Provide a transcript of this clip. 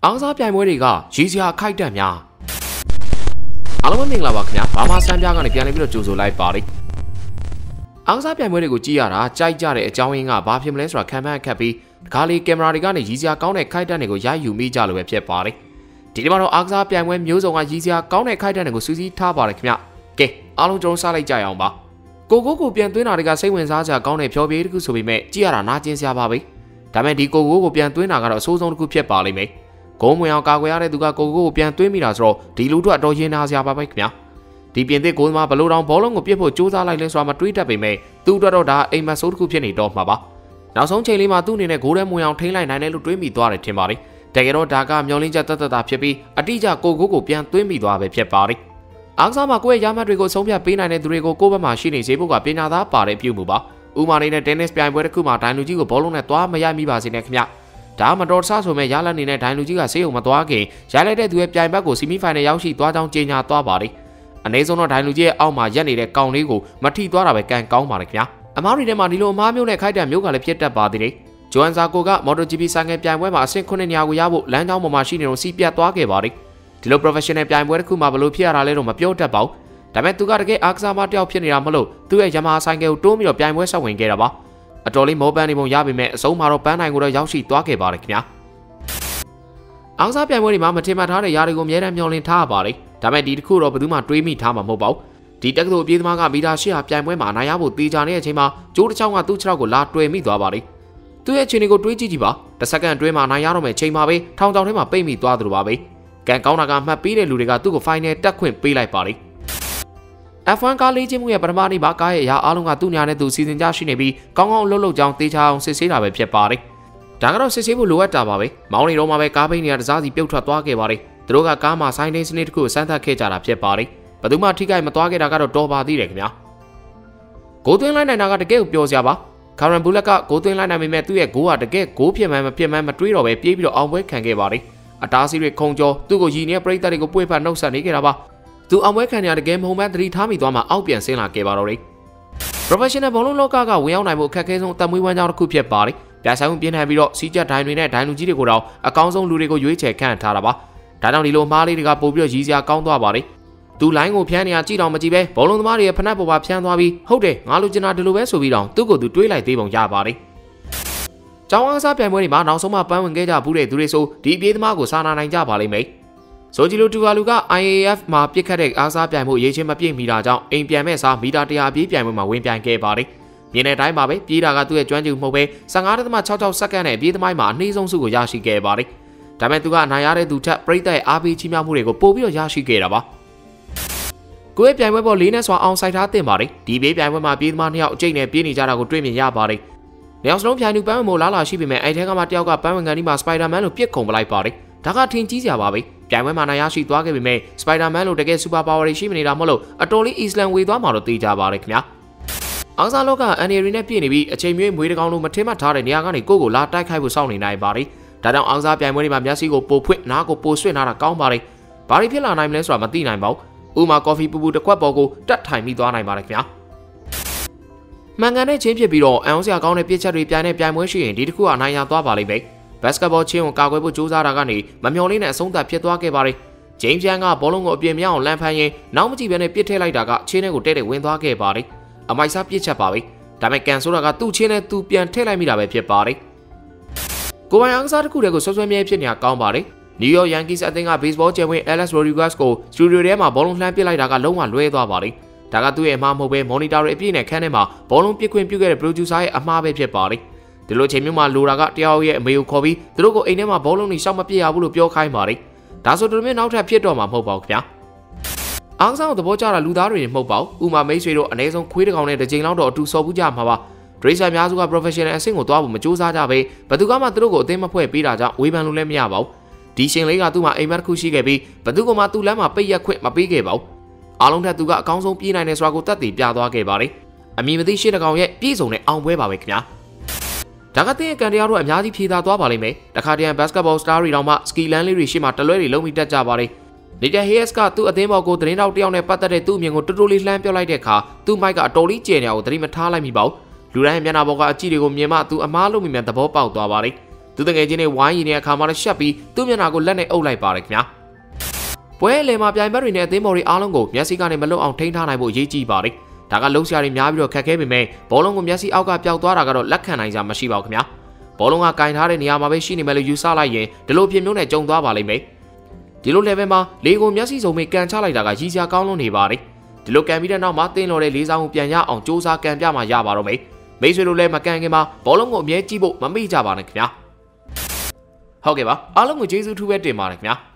အောင်စားပြိုင်ပွဲတွေကရည်စရာခိုက်တက်များအားလုံးမင်္ဂလာပါခင်ဗျာဘာမှစမ်းပြကနေပြန်ပြီးတော့ကြိုဆိုလိုက်ပါလိအောင်စားပြိုင်ပွဲတွေကိုကြည့်ရတာကြိုက်ကြတဲ့အကြောင်းရင်းကဘာဖြစ်မလဲဆိုတာခံမှန်းခတ်ပြီးတခါလေကင်မရာတွေကနေရည်စရာကောင်းတဲ့ခိုက်တက်တွေကိုရိုက်ယူမိကြလို့ပဲဖြစ်ပါတယ်ဒီနေ့မှာတော့အားစားပြိုင်ပွဲမျိုးစုံကရည်စရာကောင်းတဲ့ခိုက်တက်တွေကိုစူးစီးထားပါတယ်ခင်ဗျာကဲအားလုံးကျွန်တော်စားလိုက်ကြရအောင်ပါကိုပြန်သွင်းတာတွေကစိတ်ဝင်စားစရာကောင်းတဲ့ဖြောပြေးတစ်ခုဆိုပေမဲ့ကြည့်ရတာနာကျင်စရာပါပဲဒါပေမဲ့ဒီကိုပြန်သွင်းတာကတော့အဆိုးဆုံးတစ်ခုဖြစ်ပါလိမ့်မယ်ဂုံးမွေအောင်ကာကွယ်ရတဲ့သူကကိုပြန်သွင်းမိတာဆိုတော့ဒီလူတို့အတော်ရင်နာစရာပါပဲခင်ဗျာဒီပြင်သစ်ကိုသမားဘလို့တောင်ဘောလုံးကိုပြစ်ဖို့စူးစမ်းလိုက်လဲဆိုတာမတွေးတတ်ပေမဲ့သူ့အတွက်တော့ဒါအိမ်မက်ဆိုးတစ်ခုဖြစ်နေတော့မှာပါနောက်ဆုံးချိန်လေးမှာသူ့အနေနဲ့ဂိုးထဲမွေအောင်ထိန်းလိုက်နိုင်တယ်လို့တွေးမိသွားတယ်ထင်ပါတယ်တကယ်တော့ဒါကမျောလင်းချက်တတ်တာဖြစ်ပြီးအတိအကျကိုပြန်သွင်းမိသွားပဲဖြစ်ပါတယ်အားကစားမှာကိုယ့်ရဲ့ရမတ်တွေကိုဆုံးဖြတ်ပေးနိုင်တဲ့သူတွေကိုကိုယ့်ဘက်မှာရှိနေစေဖို့ကပညာသားပါတဲ့ပြုမှုပါဥမာနေတဲ့တင်းနစ်ပြိုင်ပွဲတစ်ခုမှာဒိုင်လူကြီးကိုဘောလုံးနဲ့သွားမရိုက်မိပါစေနဲ့ခင်ဗျဒါမတော်တဆဆိုမဲ့ရလနေတဲ့ဒိုင်လူကြီးကဆေးရုံမသွားခင်ရိုက်လိုက်တဲ့သူရဲ့ပြိုင်ဘက်ကိုဆီမီဖိုင်နယ်ရောက်ရှိသွားကြောင်းကြေညာသွားပါတယ်အနည်းဆုံးတော့ဒိုင်လူကြီးရဲ့အောက်မှာရက်နေတဲ့ကောင်လေးကိုမထိသွားတာပဲကန်ကောင်းပါတယ်ခင်ဗျအမားတွေထဲမှာဒီလိုအမားမျိုးနဲ့ခိုက်တဲ့မျိုးကလည်းဖြစ်တတ်ပါသေးတယ်ဂျိုအန်ဇာကိုက MotoGP ဆိုင်ငယ်ပြိုင်ပွဲမှာအဆင့်9နေရာကိုရဖို့လမ်းကြောင်းပေါ်မှာရှိနေတော့စီးပြတ်သွားခဲ့ပါတယ်ဒီလို professional ပြိုင်ပွဲတစ်ခုမှာဘလို့ဖြစ်ရတာလဲတော့မပြောတတ်ပါဘူးဒါပေမဲ့သူကတကယ်အားကစားမတယောက်ဖြစ်နေတာမလို့သူ့ရဲ့ယမဟာဆိုင်ကယ်ကိုတိုးပြီးတော့ပြိုင်ပွဲဆက်ဝင်ခဲ့တာပါအတော်လေးမောပန်းနေပုံရပေမဲ့အဆုံးမှာတော့ပန်းနိုင်ကိုတော့ရောက်ရှိသွားခဲ့ပါတယ်ခင်ဗျာအားကစားပြိုင်ပွဲတွေမှာမထင်မှတ်ထားတဲ့ຢာတွေကိုအများအားမျှော်လင့်ထားရပါတယ်ဒါပေမဲ့ဒီတစ်ခုတော့ဘယ်သူမှတွေးမိထားမှာမဟုတ်ပါဘူးဒီတက္ကသိုလ်အပြေးသမားကမီတာ800ပြိုင်ပွဲမှာနိုင်ရဖို့တေချာနေတဲ့အချိန်မှာဂျိုးတစ်ချောင်းကသူ့ခြေထောက်ကိုလာတွေ့မိသွားပါတယ်သူ့ရဲ့ခြေတွေကိုတွေးကြည့်ကြည့်ပါတစ်စက္ကန့်အတွင်းမှာနိုင်ရတော့မယ့်ချိန်မှာပဲထောင်ချောင်းထဲမှာပိတ်မိသွားသလိုပါပဲကန်ကောင်းတာကမှတ်ပေးတဲ့လူတွေကသူ့ကို final တက်ခွင့်ပေးလိုက်ပါတယ်F1 ကားလေးချင်းမှုရဲ့ပထမနေ့မှာကားရဲ့အရာအားလုံးကသူ့ညာနဲ့သူစီစဉ်ကြရှိနေပြီးကောင်းကောင်းအလုပ်လုပ်ကြောင်းတေချာအောင်စစ်ဆေးတာပဲဖြစ်ပါတယ်ဒါကတော့စစ်ဆေးဖို့လိုအပ်တာပါပဲမောင်းနေတော့မှပဲကားပိန်းတွေကတစားစီပြုတ်ထွက်သွားခဲ့ပါတယ်သူတို့ကကားမှာဆိုင်းတင်းစနစ်တစ်ခုကိုစမ်းသပ်ခဲ့ကြတာဖြစ်ပါတယ်ဘယ်သူမှထိခိုက်မသွားခဲ့တာကတော့တော်ပါသေးတယ်ခင်ဗျာဂိုးသွင်းလိုက်နိုင်တာကတကယ်ကိုပျော်စရာပါကာရန်ဘူလက်ကဂိုးသွင်းလိုက်နိုင်ပေမဲ့သူ့ရဲ့ဂိုးကတကယ်ဂိုးဖြစ်မှန်းမဖြစ်မှန်းမတွေးတော့ပဲပြေးပြီးတော့အောင်ပွဲခံခဲ့ပါတယ်အတားစီးတွေခုံကျော်သူ့ကိုရည်နေတဲ့ပရိသတ်တွေကိုပွေ့ဖတ်နှုတ်ဆက်နေခဲ့တာပါသူအောင်ပွဲခံရတဲ့ဂိမ်းမုံမှန်သတိထားမိသွားမှအောက်ပြန်ဆင်းလာခဲ့ပါတော့တယ် Professional ဘောလုံးလောကကဝင်ရောက်နိုင်မှုအခက်အခဲဆုံးအသက်မွေးဝမ်းကြောင်းတစ်ခုဖြစ်ပါတယ်ပြဆိုင်မှုပြင်းထန်ပြီးတော့စီးကျက်ဒိုင်တွေနဲ့ဒိုင်လူကြီးတွေကိုတော့အကောင်းဆုံးလူတွေကိုရွေးချယ်ခန့်ထားတာပါဒါကြောင့်ဒီလိုမှားလေးတွေကပို့ပြီးတော့ရည်စရာကောင်းသွားပါတယ်သူလိုင်းကိုဖျန်းနေရကြည့်တော့မကြည့်ပဲဘောလုံးသမားတွေရဲ့ဖနက်ပေါ်ပါဖျန်းသွားပြီးဟုတ်တယ်ငါလိုချင်တာဒီလိုပဲဆိုပြီးတော့သူ့ကိုသူတွေးလိုက်သေးပုံရပါတယ်ကျောင်းအားကစားပြိုင်ပွဲတွေမှာနောက်ဆုံးမှပန်းဝင်ခဲ့ကြဘူးတဲ့သူတွေဆိုဒီအပြေးသမားကိုစာနာနိုင်ကြပါလိမ့်မယ်ဆိုဂျီလိုတူဂါလူက IAF မှာပြစ်ခတ်တဲ့အားစားပြိုင်မှုရေးချင်းမပြည့်မီတာကြောင့်အိမ်ပြန်မဲ့စားမီတာ100ပြေးပြိုင်ပွဲမှာဝင်ပြိုင်ခဲ့ပါတယ်မြင်းတဲ့အတိုင်းပါပဲပြေးတာကသူ့ရဲ့ကျွမ်းကျင်မှုမဟုတ်ပဲ 15.66 စက္ကန့်နဲ့ပြေးသမိုင်းမှာအနည်းဆုံးစုကိုရရှိခဲ့ပါတယ်ဒါပေမဲ့သူကအနိုင်ရတဲ့သူထက်ပရိသတ်ရဲ့အားပေးချီးမြှောက်မှုတွေကိုပို့ပြီးတော့ရရှိခဲ့တာပါကိုယ့်ရဲ့ပြိုင်ပွဲပေါ်လေးနဲ့စွာအောင်ဆိုင်ထားတင်ပါတယ်ဒီပြေးပြိုင်ပွဲမှာပြေးသမား2ယောက်အကျိတ်နဲ့ပြေးနေကြတာကိုတွေ့မြင်ရပါတယ်နေအောင်စလုံးပြိုင်သူပန်းဝင်မို့လားလာရှိပေမဲ့အဲ့ထဲကမှတယောက်ကပန်းဝင်ကန်ဒီမှာစပိုင်ဒါမန်လို့ပြစ်ခုံပလိုက်ပါတယ်ဒါကထင်ကြီးစရာပါပဲပြိုင်ပွဲမှာနိုင်ရရှိသွားခဲ့ပေမဲ့စပိုင်ဒါမန်လို့တကယ်စူပါပါဝါတွေရှိမနေတာမဟုတ်လို့အတော်လေးအစ္စလမ်ဝေသွားမှာတော့သိကြပါတယ်ခင်ဗျာအားကစားလောကအန်ရီနဲ့ပြည်နေပြီးအချိန်မွေးတကောင်လိုမထင်မှတ်ထားတဲ့နေရာကနေကိုလာတိုက်ခိုက်ဖို့စောင့်နေနိုင်ပါတယ်ဒါကြောင့်အားကစားပြိုင်ပွဲတွေမှာမျက်စိကိုပိုဖွင့်နားကိုပိုဆွင့်ထားတာကောင်းပါတယ်ဘာတွေဖြစ်လာနိုင်မလဲဆိုတာမသိနိုင်ပါဘူးဥမာကော်ဖီပူတစ်ခွက်ပေါ်ကိုတက်ထိုင်ပြီးသွားနိုင်ပါတယ်ခင်ဗျာမှန်ကန်တဲ့ချင်းဖြစ်ပြီးတော့အန်အောင်စရာကောင်းတဲ့ပြစ်ချက်တွေပြိုင်တဲ့ပြိုင်ပွဲရှိရင်ဒီတစ်ခုကအနိုင်ရသွားပါလိမ့်မယ်ဘတ်စကတ်ဘောချင်းကိုကာကွယ်ဖို့ကြိုးစားတာကနေမမျော်လင့်တဲ့အဆုံးသတ်ဖြစ်သွားခဲ့ပါတယ်။ဂျိမ်းချန်ကဘောလုံးကိုအပြင်းမြောက်အောင်လမ်းဖမ်းရင်းနောက်မကြည့်ဘဲနဲ့ပစ်ထည့်လိုက်တာကချင်းထဲကိုတဲ့ဝင်သွားခဲ့ပါတယ်။အမိုက်စားပစ်ချက်ပါပဲ။ဒါပေမဲ့ကန်ဆိုတာကသူ့ချင်းနဲ့သူပြန်ထည့်လိုက်မိတာပဲဖြစ်ပါတယ်။ကိုပိုင်အားကစားတစ်ခုတည်းကိုဆွဆွဲမြဲဖြစ်နေတာကောင်းပါတယ်။ New York Yankees အသင်းက baseball ကျယ်ဝင် Alex Rodriguez ကိုစတူဒီယိုထဲမှာဘောလုံးလှမ်းပစ်လိုက်တာကလုံးဝလွဲသွားပါတယ်။ဒါကသူ့ရဲ့အမှားမဟုတ်ပဲ monitor တွေအပြည့်နဲ့ခန်းထဲမှာဘောလုံးပစ်ခွင့်ပြုခဲ့တဲ့ producer ရဲ့အမှားပဲဖြစ်ပါတယ်။ဒီလိုချိန်မျိုးမှာလိုတာကတယောက်ရဲ့အမေကိုခေါ်ပြီးသူတို့ကိုအိမ်ထဲမှာဘောလုံးတွေရှောက်မပြစ်ရဘူးလို့ပြောခိုင်းပါတယ်ဒါဆိုတော်တော်များနောက်ထပ်ဖြစ်တော့မှာမဟုတ်ပါဘူးခင်ဗျာအားကစားကိုသဘောကျတာလူသားတွေမဟုတ်ပါဘူးဥမာမိတ်ဆွေတို့အနည်းဆုံးခွေးတစ်ကောင်နဲ့တစ်ချိန်လောက်တော့အတူစော်ဘူးကြမှာပါဒရိတ်ဆာများစုက professional အဆင့်ကိုသွားဖို့မကြိုးစားကြပဲဘယ်သူမှသူတို့ကိုအသိမဖွဲ့ပေးတာကြောင့်ဝေဖန်လို့လည်းမရပါဘူးဒီရှင်လေးကသူ့မှာအိမ်မက်တစ်ခုရှိခဲ့ပြီးဘယ်သူမှသူ့လမ်းမှာပိတ်ရက်ခွင့်မပေးခဲ့ပါဘူးအားလုံးထက်သူကအကောင်းဆုံးပြေးနိုင်တယ်ဆိုတာကိုသက်သေပြသွားခဲ့ပါတယ်အမည်မသိရှစ်တကောင်ရဲ့ပြည့်စုံတဲ့အောင်ပွဲပါပဲခင်ဗျာဒါကတဲ့ကန်တရားတို့အများကြီးဖြေသာသွားပါလိမ့်မယ်တခါတည်းဘတ်စကတ်ဘောစတာတွေတောင်မှစကီလန်လေးတွေရှေ့မှာတလွဲတွေလုံးပြီးတက်ကြပါတယ်နေတဲ့ဟေးစ်ကသူ့အသင်းဘော်ကိုသတင်းတောက်တယောက်နဲ့ပတ်သက်တဲ့သူ့အမြင်ကိုတူလေးလှမ်းပြောလိုက်တဲ့အခါသူ့မိုက်ကအတော်လေးကျယ်နေအောင်သတိမထားလိုက်မိပါဘူးလူတိုင်းမျက်နှာပေါ်ကအကြည့်တွေကိုမြင်မှသူအမားလို့မြင်မြန်သဘောပေါက်သွားပါတယ်သူတငယ်ချင်းတွေဝိုင်းရည်နေတဲ့အခါမှာလည်းရှက်ပြီးသူ့မျက်နှာကိုလက်နဲ့အုပ်လိုက်ပါတယ်ခင်ဗျာပွဲအလယ်မှာပြိုင်ဘက်တွေနဲ့အသင်းမော်တွေအားလုံးကိုမျက်စိကနေမလွတ်အောင်ထိန်းထားနိုင်ဖို့အရေးကြီးပါတယ်ဒါကလုံးဆရာတွေများပြီးတော့ခက်ခဲပေမဲ့ဘောလုံးကိုမျက်စိအောက်ကပျောက်သွားတာကတော့လက်ခံနိုင်ကြမရှိပါဘူးခင်ဗျာဘောလုံးကကင်ထားတဲ့နေရာမှာပဲရှိနေမယ်လို့ယူဆလိုက်ရင်ဒီလိုဖြစ်မျိုးနဲ့ကြုံသွားပါလိမ့်မယ်ဒီလို level မှာလေကိုမျက်စိစုံမိကန်ချလိုက်တာကရည်စရာကောင်းလွန်းနေပါတယ်ဒီလိုကန်ပြီးတဲ့နောက်မှာတင်းတော်တဲ့လေးစားမှုပြန်ရအောင်စူးစမ်းကန်ပြမှရပါတော့မယ်မိတ်ဆွေတို့လည်းမကန်ခင်မှာဘောလုံးကိုအမြဲကြည့်ဖို့မမေ့ကြပါနဲ့ခင်ဗျာဟုတ်ကဲ့ပါအားလုံးကိုကျေးဇူးထူးပဲတင်ပါတယ်ခင်ဗျာ